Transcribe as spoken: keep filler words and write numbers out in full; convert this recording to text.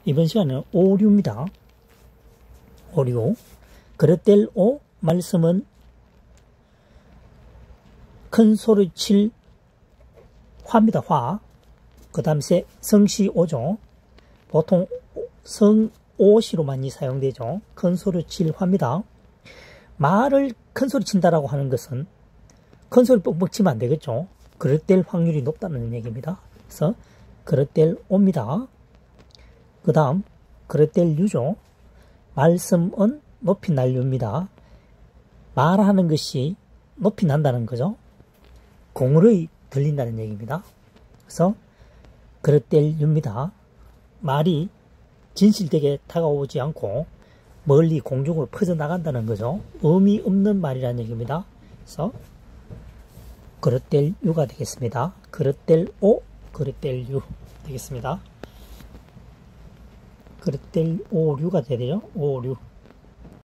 이번 시간은 오류입니다. 오류. 그릇될 오 말씀은 큰 소리 칠 화입니다. 화. 그 다음에 성시오죠. 보통 성오시로 많이 사용되죠. 큰 소리 칠 화입니다. 말을 큰 소리 친다라고 하는 것은 큰 소리 뻑뻑 치면 안 되겠죠. 그릇될 확률이 높다는 얘기입니다. 그래서 그릇될 오입니다. 그 다음 그릇될 유죠. 말씀은 높이 난류입니다. 말하는 것이 높이 난다는 거죠. 공을의 들린다는 얘기입니다. 그래서 그릇될 유입니다. 말이 진실되게 다가오지 않고 멀리 공중으로 퍼져나간다는 거죠. 의미 없는 말이라는 얘기입니다. 그래서 그릇될 유가 되겠습니다. 그릇될 오, 그릇될 유 되겠습니다. 그릇될 오류가 되죠. 오류.